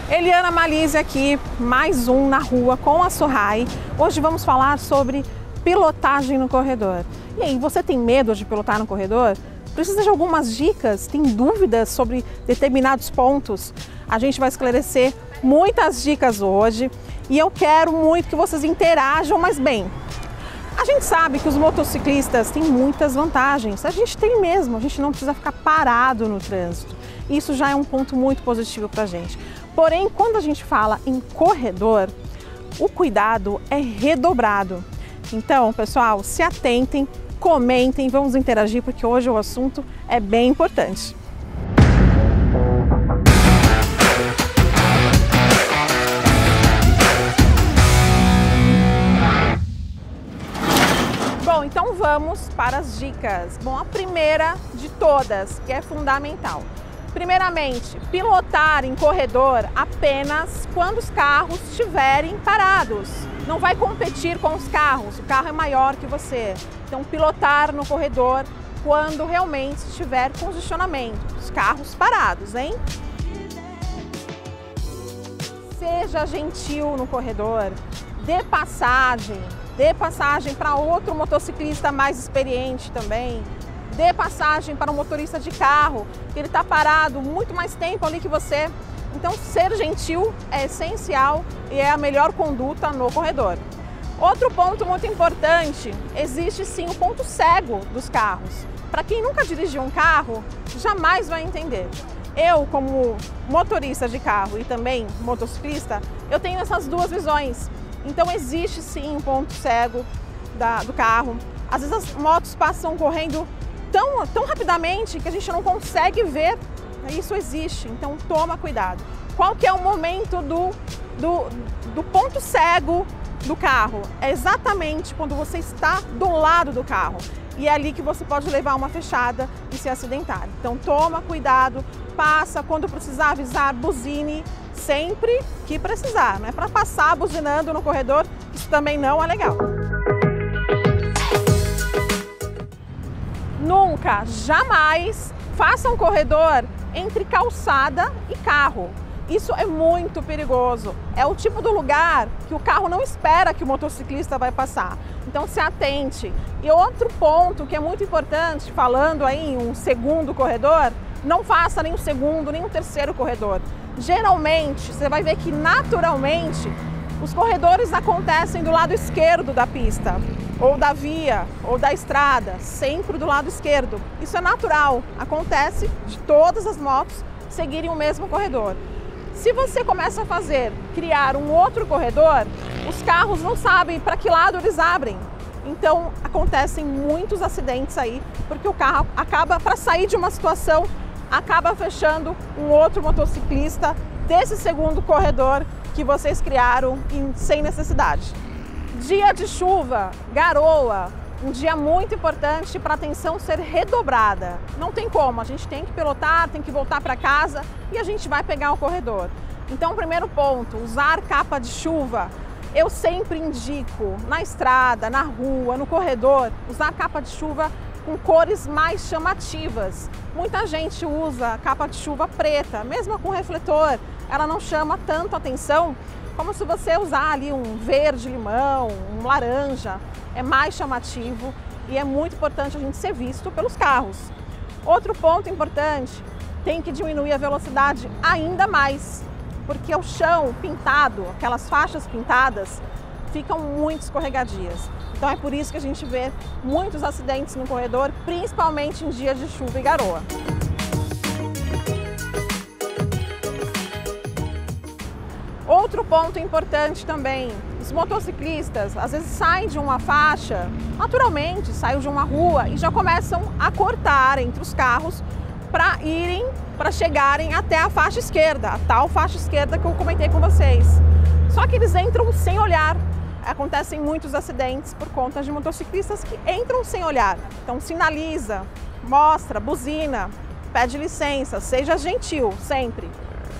Eliana Malise aqui, mais um na rua com a Sorrai. Hoje vamos falar sobre pilotagem no corredor. E aí, você tem medo de pilotar no corredor? Precisa de algumas dicas? Tem dúvidas sobre determinados pontos? A gente vai esclarecer muitas dicas hoje e eu quero muito que vocês interajam, mas bem, a gente sabe que os motociclistas têm muitas vantagens. A gente tem mesmo, a gente não precisa ficar parado no trânsito. Isso já é um ponto muito positivo para a gente. Porém, quando a gente fala em corredor, o cuidado é redobrado. Então, pessoal, se atentem, comentem, vamos interagir, porque hoje o assunto é bem importante. Bom, então vamos para as dicas. Bom, a primeira de todas, que é fundamental. Primeiramente, pilotar em corredor apenas quando os carros estiverem parados. Não vai competir com os carros, o carro é maior que você. Então, pilotar no corredor quando realmente estiver congestionamento, os carros parados, hein? Seja gentil no corredor, dê passagem para outro motociclista mais experiente também. Dê passagem para um motorista de carro, que ele está parado muito mais tempo ali que você. Então, ser gentil é essencial e é a melhor conduta no corredor. Outro ponto muito importante, existe sim o ponto cego dos carros. Para quem nunca dirigiu um carro, jamais vai entender. Eu, como motorista de carro e também motociclista, eu tenho essas duas visões. Então, existe sim um ponto cego do carro. Às vezes as motos passam correndo tão rapidamente que a gente não consegue ver. Isso existe, então toma cuidado. Qual que é o momento do ponto cego do carro? É exatamente quando você está do lado do carro. E é ali que você pode levar uma fechada e se acidentar. Então toma cuidado, passa, quando precisar avisar, buzine sempre que precisar. Não é para passar buzinando no corredor, isso também não é legal. Nunca, jamais faça um corredor entre calçada e carro. Isso é muito perigoso. É o tipo do lugar que o carro não espera que o motociclista vai passar. Então se atente. E outro ponto que é muito importante, falando aí em um segundo corredor, não faça nem o segundo, nem o terceiro corredor. Geralmente, você vai ver que naturalmente os corredores acontecem do lado esquerdo da pista, ou da via, ou da estrada, sempre do lado esquerdo. Isso é natural, acontece de todas as motos seguirem o mesmo corredor. Se você começa a criar um outro corredor, os carros não sabem para que lado eles abrem. Então acontecem muitos acidentes aí, porque o carro acaba, para sair de uma situação, acaba fechando um outro motociclista desse segundo corredor que vocês criaram sem necessidade. Dia de chuva, garoa, um dia muito importante para a atenção ser redobrada. Não tem como, a gente tem que pilotar, tem que voltar para casa e a gente vai pegar o corredor. Então, primeiro ponto, usar capa de chuva. Eu sempre indico na estrada, na rua, no corredor, usar capa de chuva com cores mais chamativas. Muita gente usa capa de chuva preta, mesmo com refletor, ela não chama tanto atenção como se você usar ali um verde-limão, um laranja, é mais chamativo e é muito importante a gente ser visto pelos carros. Outro ponto importante, tem que diminuir a velocidade ainda mais, porque o chão pintado, aquelas faixas pintadas, ficam muito escorregadias. Então é por isso que a gente vê muitos acidentes no corredor, principalmente em dias de chuva e garoa. Outro ponto importante também, os motociclistas às vezes saem de uma faixa, naturalmente saem de uma rua e já começam a cortar entre os carros para chegarem até a faixa esquerda, a tal faixa esquerda que eu comentei com vocês. Só que eles entram sem olhar. Acontecem muitos acidentes por conta de motociclistas que entram sem olhar. Então sinaliza, mostra, buzina, pede licença, seja gentil sempre.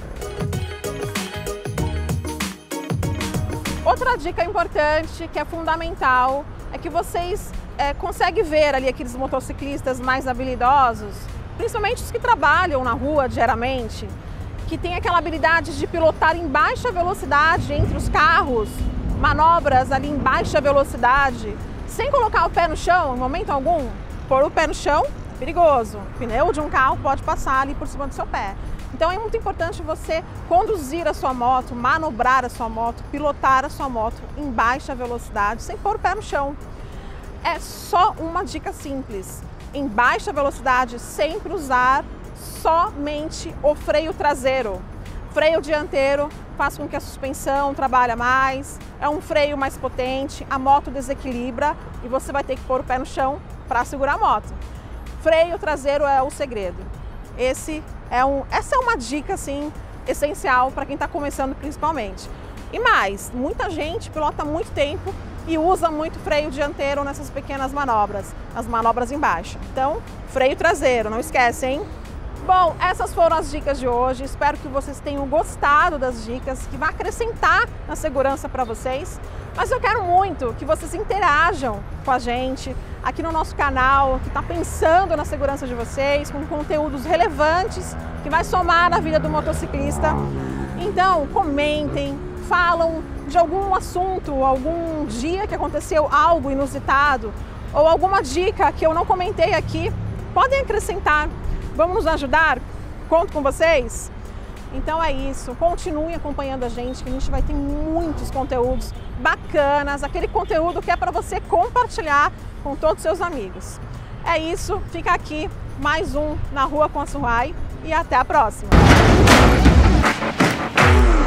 Outra dica importante, que é fundamental, é que vocês conseguem ver ali aqueles motociclistas mais habilidosos, principalmente os que trabalham na rua diariamente, que tem aquela habilidade de pilotar em baixa velocidade entre os carros, manobras ali em baixa velocidade, sem colocar o pé no chão em momento algum. Pôr o pé no chão é perigoso, o pneu de um carro pode passar ali por cima do seu pé. Então é muito importante você conduzir a sua moto, manobrar a sua moto, pilotar a sua moto em baixa velocidade, sem pôr o pé no chão. É só uma dica simples. Em baixa velocidade, sempre usar somente o freio traseiro. Freio dianteiro faz com que a suspensão trabalhe mais, é um freio mais potente, a moto desequilibra e você vai ter que pôr o pé no chão para segurar a moto. Freio traseiro é o segredo. Essa é uma dica assim, essencial para quem está começando principalmente. E mais, muita gente pilota muito tempo e usa muito freio dianteiro nessas pequenas manobras, as manobras em baixa. Então, freio traseiro, não esquece, hein? Bom, essas foram as dicas de hoje. Espero que vocês tenham gostado das dicas, que vai acrescentar na segurança para vocês. Mas eu quero muito que vocês interajam com a gente aqui no nosso canal, que está pensando na segurança de vocês, com conteúdos relevantes, que vai somar na vida do motociclista. Então, comentem, falam de algum assunto, algum dia que aconteceu algo inusitado, ou alguma dica que eu não comentei aqui, podem acrescentar. Vamos nos ajudar? Conto com vocês? Então é isso, continue acompanhando a gente, que a gente vai ter muitos conteúdos bacanas, aquele conteúdo que é para você compartilhar com todos os seus amigos. É isso, fica aqui mais um Na Rua com a Surrai e até a próxima!